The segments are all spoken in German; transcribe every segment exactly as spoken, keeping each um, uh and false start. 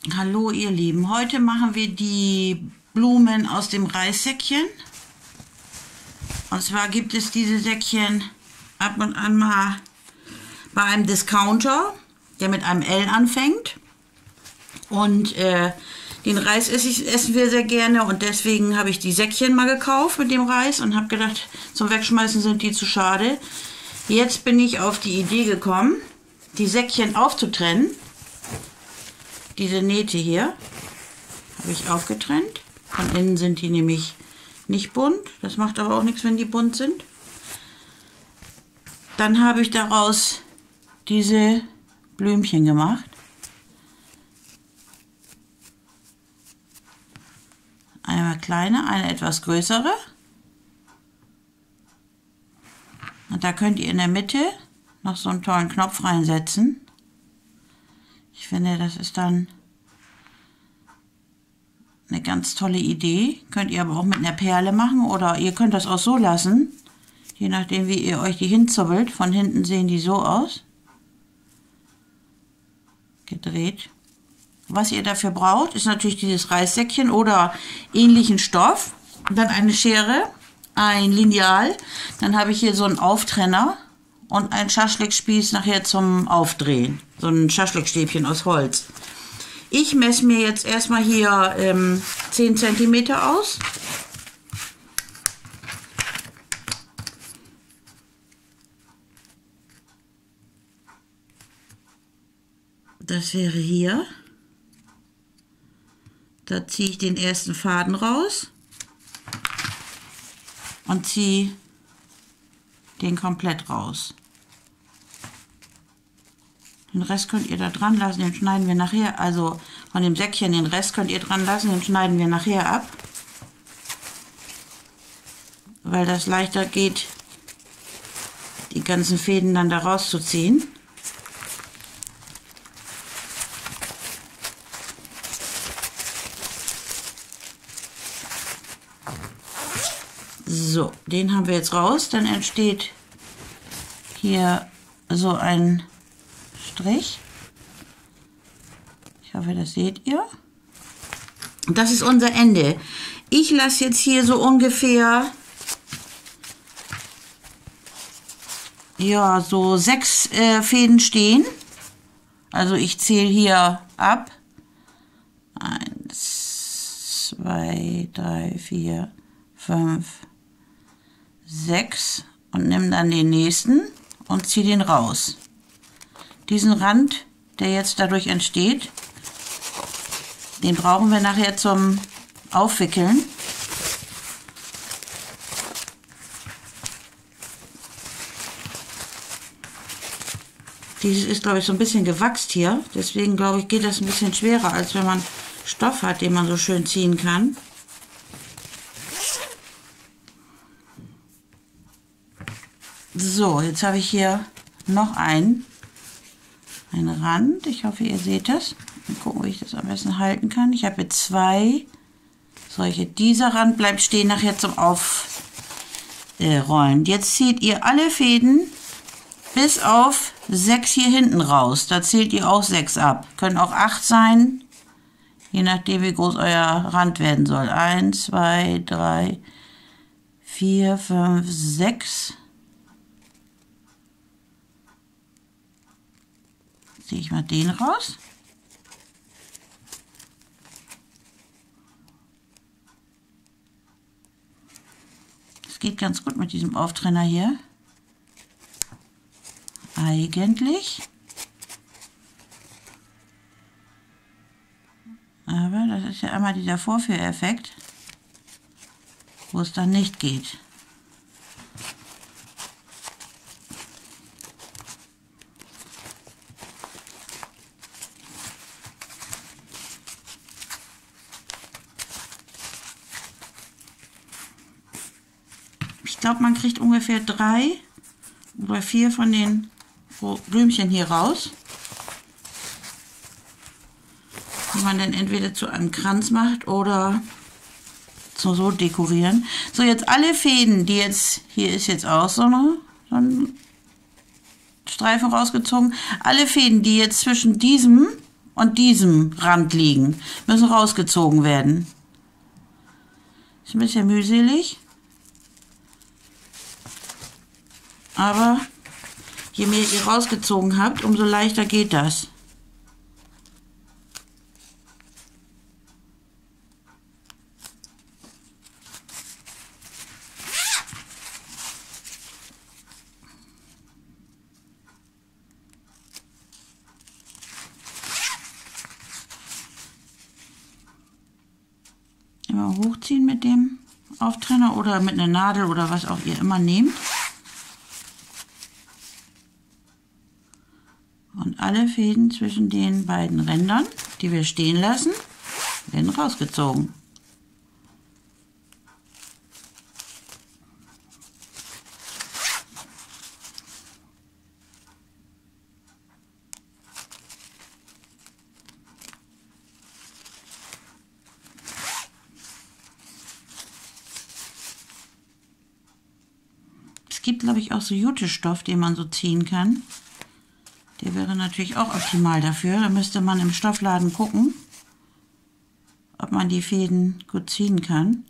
Hallo ihr Lieben, heute machen wir die Blumen aus dem Reissäckchen. Und zwar gibt es diese Säckchen ab und an mal bei einem Discounter, der mit einem L anfängt. Und äh, den Reis esse ich, essen wir sehr gerne und deswegen habe ich die Säckchen mal gekauft mit dem Reis und habe gedacht, zum Wegschmeißen sind die zu schade. Jetzt bin ich auf die Idee gekommen, die Säckchen aufzutrennen. Diese Nähte hier habe ich aufgetrennt. Von innen sind die nämlich nicht bunt. Das macht aber auch nichts, wenn die bunt sind. Dann habe ich daraus diese Blümchen gemacht. Eine kleine, eine etwas größere. Und da könnt ihr in der Mitte noch so einen tollen Knopf reinsetzen. Ich finde, das ist dann eine ganz tolle Idee. Könnt ihr aber auch mit einer Perle machen oder ihr könnt das auch so lassen. Je nachdem, wie ihr euch die hinzubbelt. Von hinten sehen die so aus. Gedreht. Was ihr dafür braucht, ist natürlich dieses Reissäckchen oder ähnlichen Stoff. Dann eine Schere, ein Lineal. Dann habe ich hier so einen Auftrenner und einen Schaschlikspieß nachher zum Aufdrehen. So ein Schaschlikstäbchen aus Holz. Ich messe mir jetzt erstmal hier ähm, zehn Zentimeter aus. Das wäre hier. Da ziehe ich den ersten Faden raus und ziehe den komplett raus. Den Rest könnt ihr da dran lassen, den schneiden wir nachher, also von dem Säckchen, den Rest könnt ihr dran lassen, den schneiden wir nachher ab. Weil das leichter geht, die ganzen Fäden dann da rauszuziehen. So, den haben wir jetzt raus, dann entsteht hier so ein Strich. Ich hoffe, das seht ihr. Und das ist unser Ende. Ich lasse jetzt hier so ungefähr ja so sechs äh, Fäden stehen. Also ich zähle hier ab. Eins, zwei, drei, vier, fünf, sechs und nehme dann den nächsten und ziehe den raus. Diesen Rand, der jetzt dadurch entsteht, den brauchen wir nachher zum Aufwickeln. Dieses ist, glaube ich, so ein bisschen gewachst hier. Deswegen, glaube ich, geht das ein bisschen schwerer, als wenn man Stoff hat, den man so schön ziehen kann. So, jetzt habe ich hier noch einen, einen Rand. Ich hoffe, ihr seht das. Mal gucken, wie ich das am besten halten kann. Ich habe jetzt zwei solche. Dieser Rand bleibt stehen nachher zum Aufrollen. Jetzt zieht ihr alle Fäden bis auf sechs hier hinten raus. Da zählt ihr auch sechs ab. Können auch acht sein, je nachdem, wie groß euer Rand werden soll. Eins, zwei, drei, vier, fünf, sechs. Ziehe ich mal den raus. Das geht ganz gut mit diesem Auftrenner hier. Eigentlich. Aber das ist ja einmal dieser Vorführeffekt, wo es dann nicht geht. Ich glaube, man kriegt ungefähr drei oder vier von den Blümchen hier raus, die man dann entweder zu einem Kranz macht oder so, so dekorieren. So, jetzt alle Fäden, die jetzt, hier ist jetzt auch so, eine, so ein Streifen rausgezogen, alle Fäden, die jetzt zwischen diesem und diesem Rand liegen. Müssen rausgezogen werden. Ist ein bisschen mühselig. Aber je mehr ihr rausgezogen habt, umso leichter geht das. Immer hochziehen mit dem Auftrenner oder mit einer Nadel oder was auch ihr immer nehmt. Und alle Fäden zwischen den beiden Rändern, die wir stehen lassen, werden rausgezogen. Es gibt, glaube ich, auch so Jutestoff, den man so ziehen kann. Der wäre natürlich auch optimal dafür. Da müsste man im Stoffladen gucken, ob man die Fäden gut ziehen kann.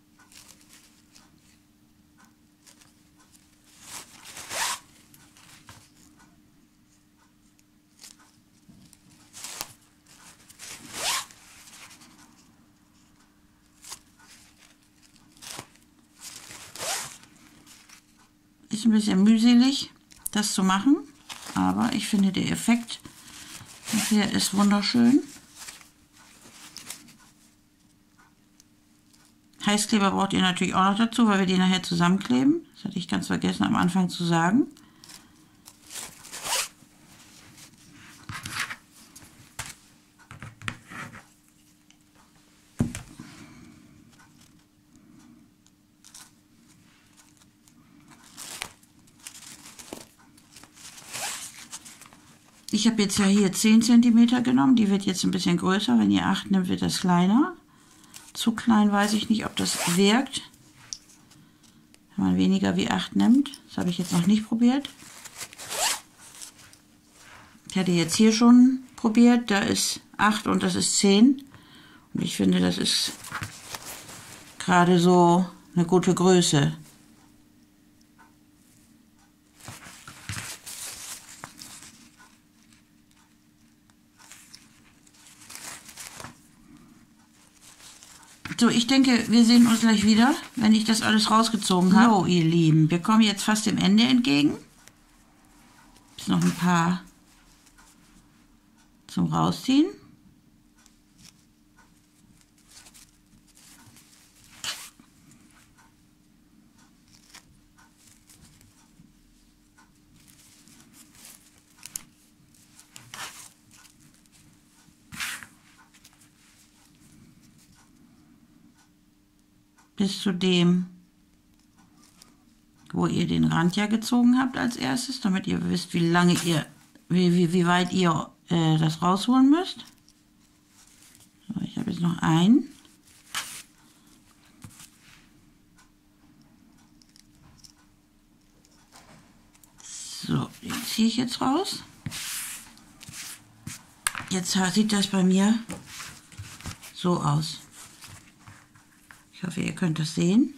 Ist ein bisschen mühselig, das zu machen. Aber ich finde, der Effekt hier ist wunderschön. Heißkleber braucht ihr natürlich auch noch dazu, weil wir die nachher zusammenkleben. Das hatte ich ganz vergessen am Anfang zu sagen. Ich habe jetzt ja hier zehn Zentimeter genommen, die wird jetzt ein bisschen größer. Wenn ihr acht nehmt, wird das kleiner. Zu klein weiß ich nicht, ob das wirkt. Wenn man weniger wie acht nimmt. Das habe ich jetzt noch nicht probiert. Ich hatte jetzt hier schon probiert, da ist acht und das ist zehn. Und ich finde, das ist gerade so eine gute Größe. So, ich denke, wir sehen uns gleich wieder, wenn ich das alles rausgezogen habe. So, ihr Lieben, wir kommen jetzt fast dem Ende entgegen. Ist noch ein paar zum Rausziehen. Bis zu dem, wo ihr den Rand ja gezogen habt als erstes, damit ihr wisst, wie lange ihr, wie, wie, wie weit ihr äh, das rausholen müsst. So, ich habe jetzt noch einen. So, den ziehe ich jetzt raus. Jetzt sieht das bei mir so aus. Ich hoffe, ihr könnt das sehen.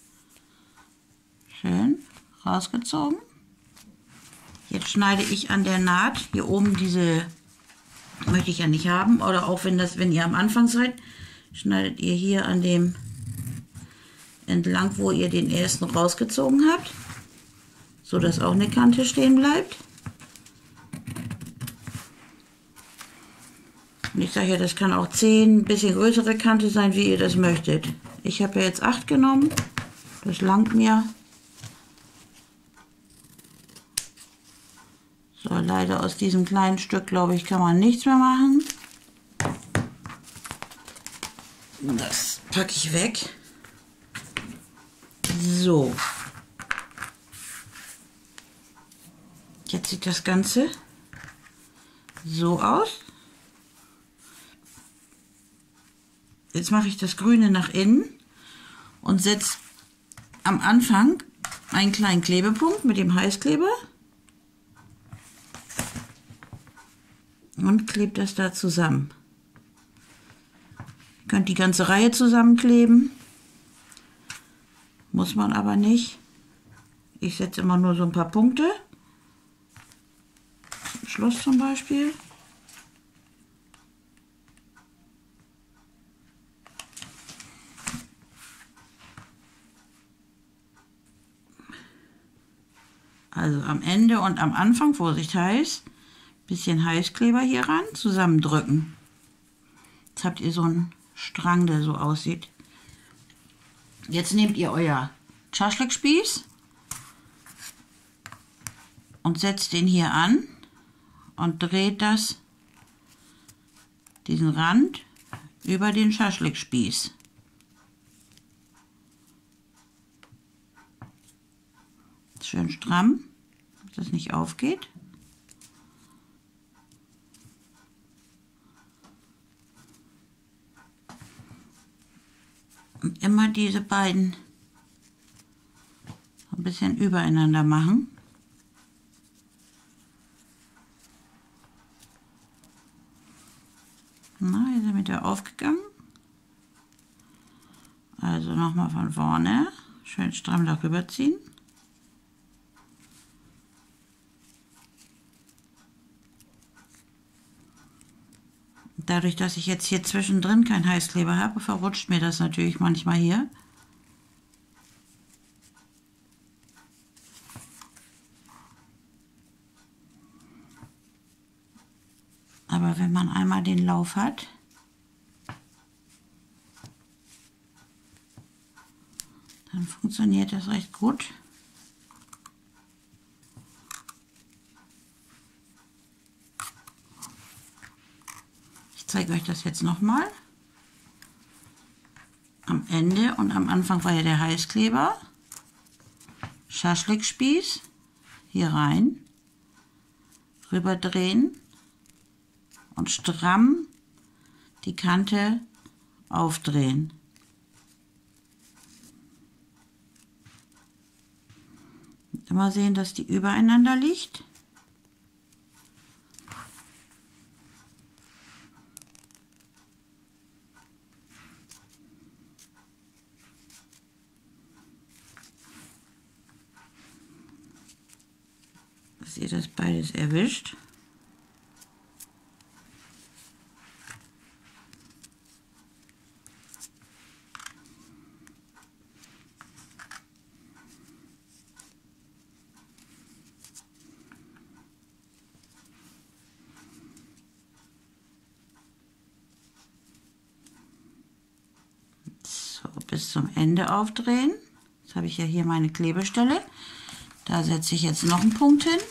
Schön rausgezogen. Jetzt schneide ich an der Naht hier oben, diese möchte ich ja nicht haben, oder auch wenn das, wenn ihr am Anfang seid, schneidet ihr hier an dem entlang, wo ihr den ersten rausgezogen habt, so dass auch eine Kante stehen bleibt. Und ich sage ja, das kann auch zehn, ein bisschen größere Kante sein, wie ihr das möchtet. Ich habe ja jetzt acht genommen, das langt mir. So, leider aus diesem kleinen Stück, glaube ich, kann man nichts mehr machen. Das packe ich weg. So. Jetzt sieht das Ganze so aus. Jetzt mache ich das Grüne nach innen und setze am Anfang einen kleinen Klebepunkt mit dem Heißkleber. und klebt das da zusammen. Ihr könnt die ganze Reihe zusammenkleben, muss man aber nicht. Ich setze immer nur so ein paar Punkte. Zum Schluss zum Beispiel. Also am Ende und am Anfang, Vorsicht heiß, bisschen Heißkleber hier ran, zusammendrücken. Jetzt habt ihr so einen Strang, der so aussieht. Jetzt nehmt ihr euer Schaschlikspieß und setzt den hier an und dreht das, diesen Rand über den Schaschlikspieß. Schön stramm, dass das nicht aufgeht. Und immer diese beiden ein bisschen übereinander machen. Na, hier sind wir aufgegangen. Also nochmal von vorne, schön stramm darüber ziehen. Dadurch, dass ich jetzt hier zwischendrin kein Heißkleber habe, verrutscht mir das natürlich manchmal hier. Aber wenn man einmal den Lauf hat, dann funktioniert das recht gut. Ich zeige euch das jetzt nochmal. Am Ende und am Anfang war ja der Heißkleber. Schaschlikspieß hier rein, rüber drehen und stramm die Kante aufdrehen. Immer sehen, dass die übereinander liegt. Dass ihr das beides erwischt. So, bis zum Ende aufdrehen. Jetzt habe ich ja hier meine Klebestelle. Da setze ich jetzt noch einen Punkt hin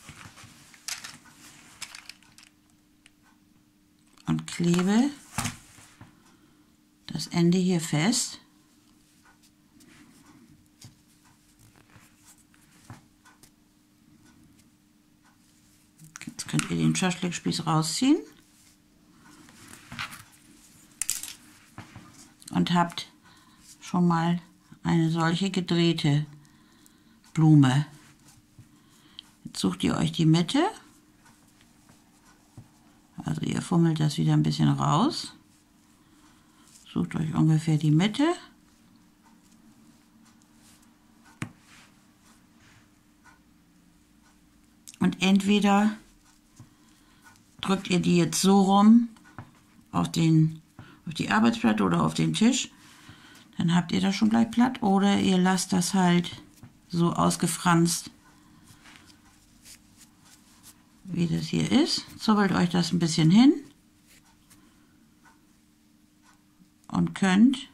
und klebe das Ende hier fest. Jetzt könnt ihr den Schaschlikspieß rausziehen und habt schon mal eine solche gedrehte Blume. Jetzt sucht ihr euch die Mitte, also ihr fummelt das wieder ein bisschen raus, sucht euch ungefähr die Mitte und entweder drückt ihr die jetzt so rum auf, den, auf die Arbeitsplatte oder auf den Tisch, dann habt ihr das schon gleich platt, oder ihr lasst das halt so ausgefranst, wie das hier ist. Zubbelt euch das ein bisschen hin und könnt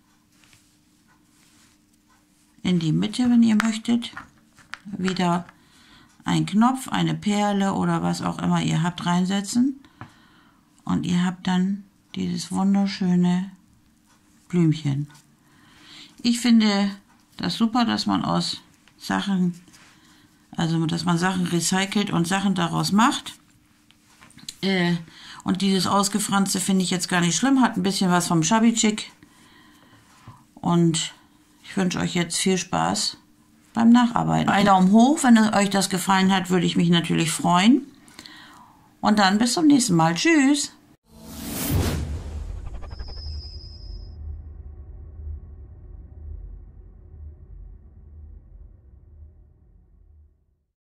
in die Mitte, wenn ihr möchtet, wieder einen Knopf, eine Perle oder was auch immer ihr habt reinsetzen und ihr habt dann dieses wunderschöne Blümchen. Ich finde das super, dass man aus Sachen, also dass man Sachen recycelt und Sachen daraus macht. Äh, und dieses Ausgefranste finde ich jetzt gar nicht schlimm, hat ein bisschen was vom Shabby Chic. Und ich wünsche euch jetzt viel Spaß beim Nacharbeiten. Ein Daumen hoch, wenn euch das gefallen hat, würde ich mich natürlich freuen. Und dann bis zum nächsten Mal. Tschüss.